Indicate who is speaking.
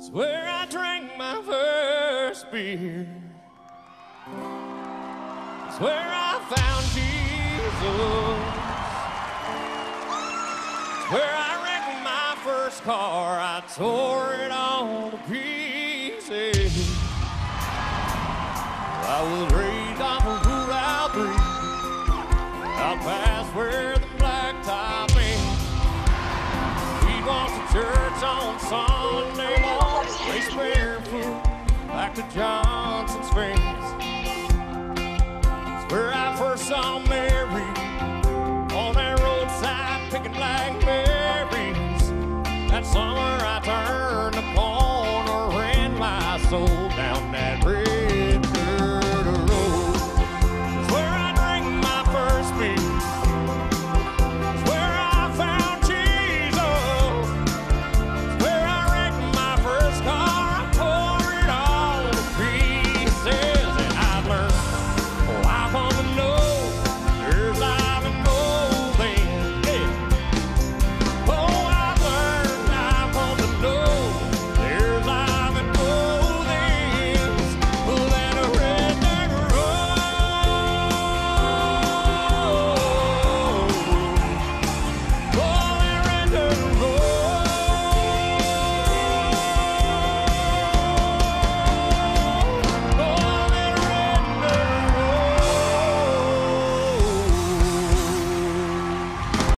Speaker 1: It's where I drank my first beer. It's where I found Jesus. It's where I wrecked my first car. I tore it all to pieces. I was raised off of Route 3, out past where the blacktop ends. We'd walk to church on Sunday morning, race barefoot back to Johnson's Springs. It's where I first saw Mary on that roadside picking blackberries. That summer